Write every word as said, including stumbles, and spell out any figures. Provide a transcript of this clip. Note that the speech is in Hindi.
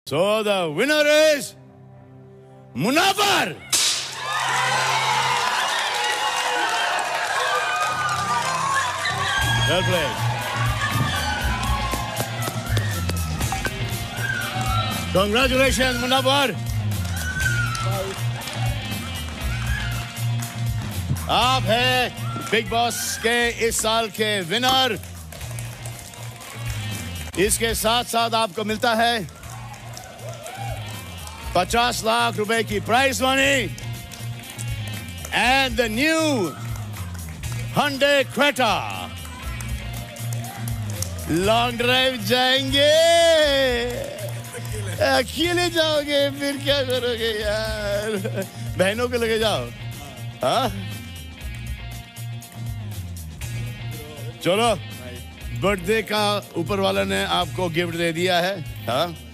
So the winner is munawar. Well played. Congratulations, munawar. आप हैं बिग बॉस के इस साल के विनर। इसके साथ साथ आपको मिलता है पचास लाख रुपए की prize money and the new Hyundai Creta. Long drive जाएंगे, अकेले जाओगे फिर क्या करोगे यार? बहनों को लेके जाओ। हाँ चलो, बर्थडे का ऊपर वाला ने आपको गिफ्ट दे दिया है। हाँ